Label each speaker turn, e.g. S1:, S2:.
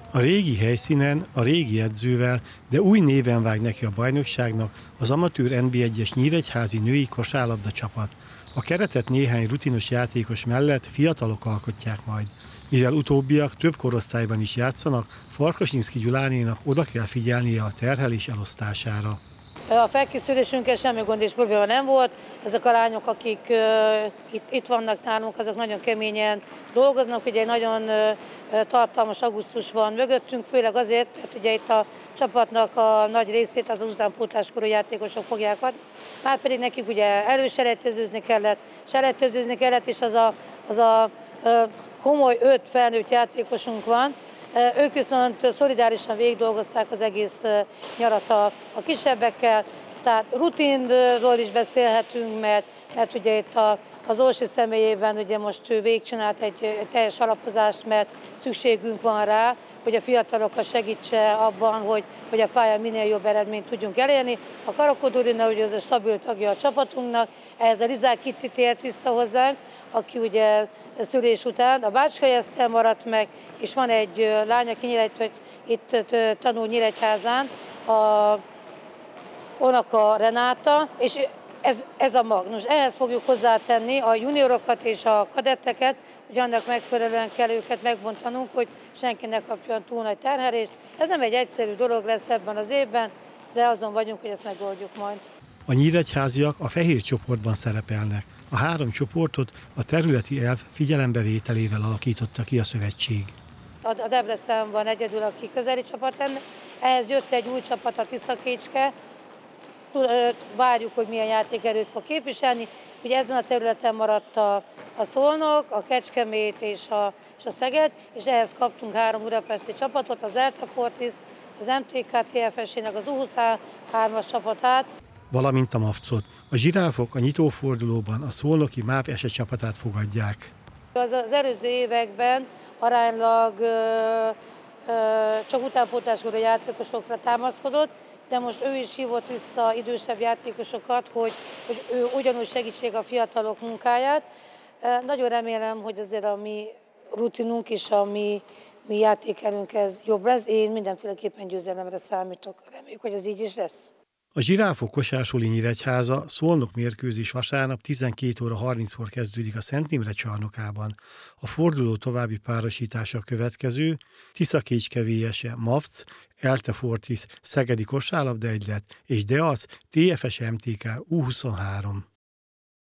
S1: A régi helyszínen, a régi edzővel, de új néven vág neki a bajnokságnak az amatőr NB1-es nyíregyházi női kosárlabda csapat. A keretet néhány rutinos játékos mellett fiatalok alkotják majd. Mivel utóbbiak több korosztályban is játszanak, Farkasinszky Gyulánénak oda kell figyelnie a terhelés elosztására.
S2: A felkészülésünkkel semmi gond és probléma nem volt. Ezek a lányok, akik itt vannak nálunk, azok nagyon keményen dolgoznak. Ugye egy nagyon tartalmas augusztus van mögöttünk, főleg azért, mert ugye itt a csapatnak a nagy részét az utánpótláskorú játékosok fogják adni. Márpedig nekik ugye előselejtezőzni kellett, és az a komoly 5 felnőtt játékosunk van. Ők viszont szolidárisan végigdolgozták az egész nyarat a kisebbekkel, tehát rutinról is beszélhetünk, mert ugye itt az Orsi személyében ugye most ő végigcsinált egy teljes alapozást, mert szükségünk van rá, hogy a fiatalokat segítse abban, hogy a pályán minél jobb eredményt tudjunk elérni. A Karakodurina ugye az a stabil tagja a csapatunknak, ehhez a Lizák Kitti tért vissza hozzánk, aki ugye szülés után a Bácskai Eszter maradt meg, és van egy lány, aki itt tanul Nyíregyházán, a Onaka Renáta, és ez a Magnus. Ehhez fogjuk hozzátenni a juniorokat és a kadetteket, hogy annak megfelelően kell őket megbontanunk, hogy senki ne kapjon túl nagy terhelést. Ez nem egy egyszerű dolog lesz ebben az évben, de azon vagyunk, hogy ezt megoldjuk majd.
S1: A nyíregyháziak a fehér csoportban szerepelnek. A 3 csoportot a területi elv figyelembevételével alakította ki a szövetség.
S2: A Debrecen van egyedül, aki közeli csapat lenne. Ehhez jött egy új csapat, a Tiszakécske. Várjuk, hogy milyen játékerőt fog képviselni. Ugye ezen a területen maradt a Szolnok, a Kecskemét és a Szeged, és ehhez kaptunk 3 budapesti csapatot, az Elta Fortis, az MTK TFS-ének az U23-as csapatát.
S1: Valamint a Mavcot. A zsiráfok a nyitófordulóban a szolnoki MÁV esecsapatát fogadják.
S2: Az előző években aránylag csak utánpótláskorú játékosokra támaszkodott, de most ő is hívott vissza idősebb játékosokat, hogy ő ugyanúgy segítsék a fiatalok munkáját. Nagyon remélem, hogy azért a mi rutinunk és a mi játékerünk ez jobb lesz. Én mindenféleképpen győzelemre számítok. Reméljük, hogy ez így is lesz.
S1: A zsiráfok kosársuli Nyíregyháza Szolnok mérkőzés vasárnap 12 óra 30-kor kezdődik a Szent Imre csarnokában. A forduló további párosítása a következő: Tiszakécske VS-e Mavc, Elte Fortis Szegedi kosárlabda egylet és Deac TFS MTK U23.